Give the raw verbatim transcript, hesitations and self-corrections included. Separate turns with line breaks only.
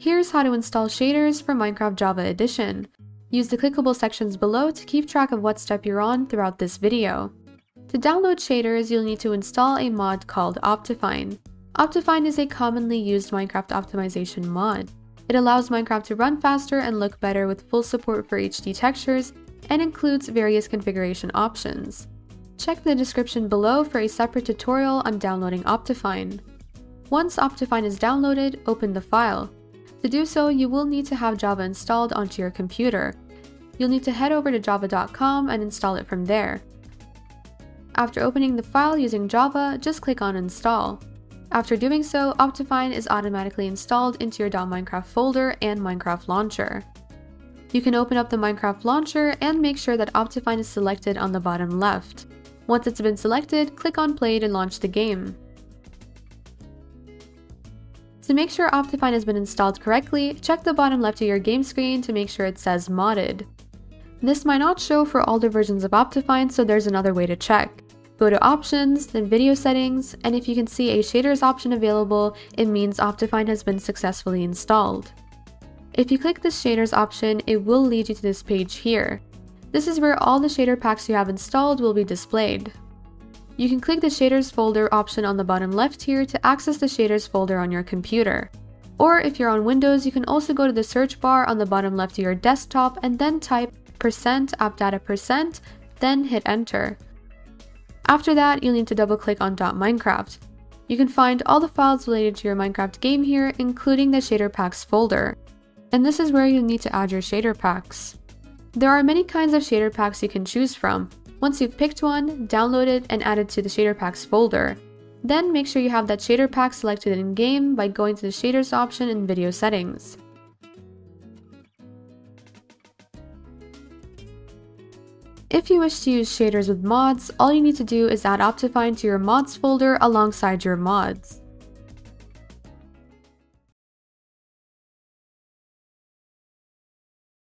Here's how to install shaders for Minecraft Java Edition. Use the clickable sections below to keep track of what step you're on throughout this video. To download shaders, you'll need to install a mod called Optifine. Optifine is a commonly used Minecraft optimization mod. It allows Minecraft to run faster and look better with full support for H D textures and includes various configuration options. Check the description below for a separate tutorial on downloading Optifine. Once Optifine is downloaded, open the file. To do so, you will need to have Java installed onto your computer. You'll need to head over to java dot com and install it from there. After opening the file using Java, just click on Install. After doing so, Optifine is automatically installed into your .minecraft folder and Minecraft launcher. You can open up the Minecraft launcher and make sure that Optifine is selected on the bottom left. Once it's been selected, click on Play to launch the game. To make sure Optifine has been installed correctly, check the bottom left of your game screen to make sure it says Modded. This might not show for all the versions of Optifine, so there's another way to check. Go to Options, then Video Settings, and if you can see a Shaders option available, it means Optifine has been successfully installed. If you click the Shaders option, it will lead you to this page here. This is where all the shader packs you have installed will be displayed. You can click the Shaders folder option on the bottom left here to access the Shaders folder on your computer. Or if you're on Windows, you can also go to the search bar on the bottom left of your desktop and then type percent appdata percent, then hit enter. After that, you'll need to double click on .minecraft. You can find all the files related to your Minecraft game here, including the shader packs folder. And this is where you'll need to add your shader packs. There are many kinds of shader packs you can choose from. Once you've picked one, download it and add it to the shader packs folder. Then make sure you have that shader pack selected in game by going to the shaders option in video settings. If you wish to use shaders with mods, all you need to do is add Optifine to your mods folder alongside your mods.